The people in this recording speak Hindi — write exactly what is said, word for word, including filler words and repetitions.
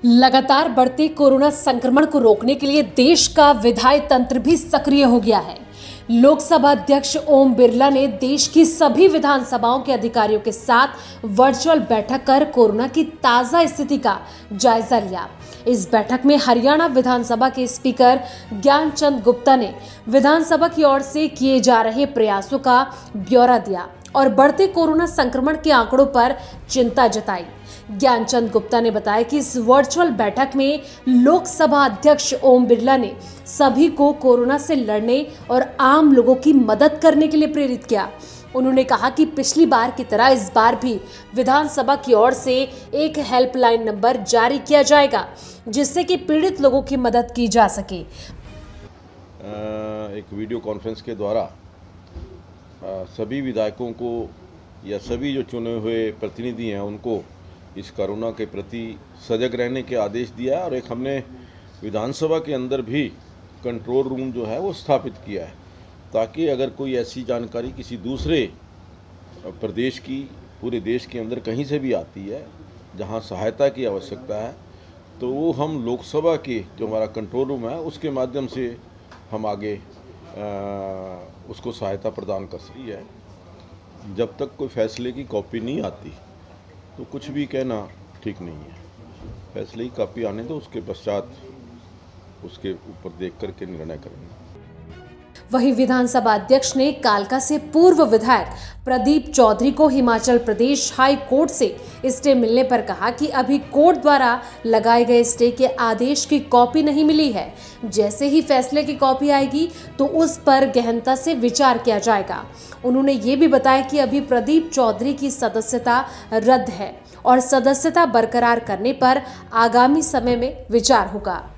लगातार बढ़ते कोरोना संक्रमण को रोकने के लिए देश का विधायी तंत्र भी सक्रिय हो गया है। लोकसभा अध्यक्ष ओम बिरला ने देश की सभी विधानसभाओं के अधिकारियों के साथ वर्चुअल बैठक कर कोरोना की ताजा स्थिति का जायजा लिया। इस बैठक में हरियाणा विधानसभा के स्पीकर ज्ञानचंद गुप्ता ने विधानसभा की ओर से किए जा रहे प्रयासों का ब्यौरा दिया और बढ़ते कोरोना संक्रमण के आंकड़ों पर चिंता जताई। ज्ञानचंद गुप्ता ने बताया कि इस वर्चुअल बैठक में लोकसभा अध्यक्ष ओम बिरला ने सभी को कोरोना से लड़ने और आम लोगों की मदद करने के लिए प्रेरित किया। उन्होंने कहा कि पिछली बार की तरह इस बार भी विधानसभा की ओर से एक हेल्पलाइन नंबर जारी किया जाएगा, जिससे कि पीड़ित लोगों की मदद की जा सके। एक वीडियो कॉन्फ्रेंस के द्वारा सभी विधायकों को या सभी जो चुने हुए प्रतिनिधि हैं उनको इस कोरोना के प्रति सजग रहने के आदेश दिया है और एक हमने विधानसभा के अंदर भी कंट्रोल रूम जो है वो स्थापित किया है, ताकि अगर कोई ऐसी जानकारी किसी दूसरे प्रदेश की पूरे देश के अंदर कहीं से भी आती है जहां सहायता की आवश्यकता है, तो वो हम लोकसभा के जो हमारा कंट्रोल रूम है उसके माध्यम से हम आगे आ, उसको सहायता प्रदान कर सकती है। जब तक कोई फैसले की कॉपी नहीं आती तो कुछ भी कहना ठीक नहीं है। फैसले की कॉपी आने दो, उसके पश्चात उसके ऊपर देख करके निर्णय करेंगे। वहीं विधानसभा अध्यक्ष ने कालका से पूर्व विधायक प्रदीप चौधरी को हिमाचल प्रदेश हाई कोर्ट से स्टे मिलने पर कहा कि अभी कोर्ट द्वारा लगाए गए स्टे के आदेश की कॉपी नहीं मिली है। जैसे ही फैसले की कॉपी आएगी तो उस पर गहनता से विचार किया जाएगा। उन्होंने ये भी बताया कि अभी प्रदीप चौधरी की सदस्यता रद्द है और सदस्यता बरकरार करने पर आगामी समय में विचार होगा।